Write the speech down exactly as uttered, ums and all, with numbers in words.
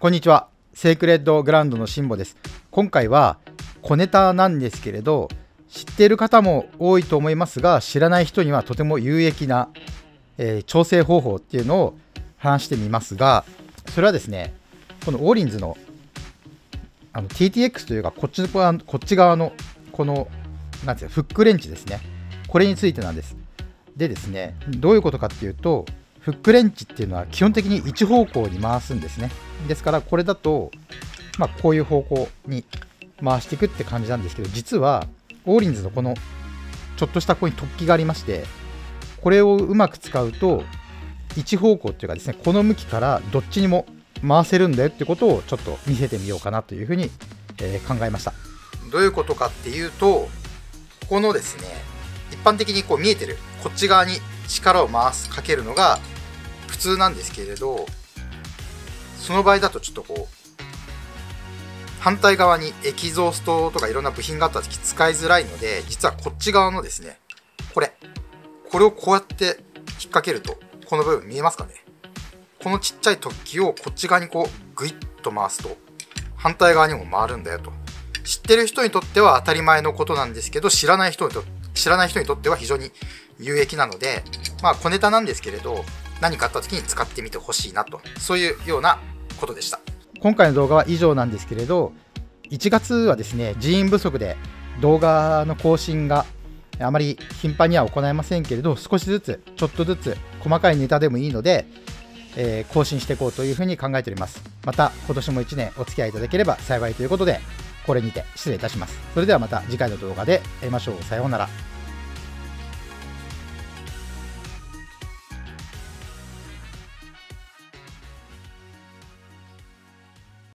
こんにちは。セークレッドグラウンドのシンボです。今回は小ネタなんですけれど、知っている方も多いと思いますが、知らない人にはとても有益な、えー調整方法っていうのを話してみますが、それはですね、このオーリンズのあの ティーティーエックス というかこっちのこっち側のこのなんていうかフックレンチですね。これについてなんです。でですね、どういうことかっていうと、フックレンチっていうのは基本的に一方向に回すんですね。ですからこれだと、まあ、こういう方向に回していくって感じなんですけど、実はオーリンズのこのちょっとしたここに突起がありまして、これをうまく使うと一方向っていうかですね、この向きからどっちにも回せるんだよってことをちょっと見せてみようかなというふうに、えー考えました。どういうことかっていうと、ここのですね、一般的にこう見えてるこっち側に力を回すかけるのが普通なんですけれど、その場合だとちょっとこう反対側にエキゾーストとかいろんな部品があった時使いづらいので、実はこっち側のですね、これこれをこうやって引っ掛けると、この部分見えますかね。このちっちゃい突起をこっち側にこうグイッと回すと反対側にも回るんだよと。知ってる人にとっては当たり前のことなんですけど、知らない人にと知らない人にとっては非常に有益なので、まあ小ネタなんですけれど、何かあった時に使ってみてほしいなと、そういうようなことでした。今回の動画は以上なんですけれど、いちがつはですね、人員不足で動画の更新があまり頻繁には行えませんけれど、少しずつちょっとずつ細かいネタでもいいので、えー更新していこうというふうに考えております。また今年もいちねんお付き合いいただければ幸いということで、これにて失礼いたします。それではまた次回の動画で会いましょう。さようなら。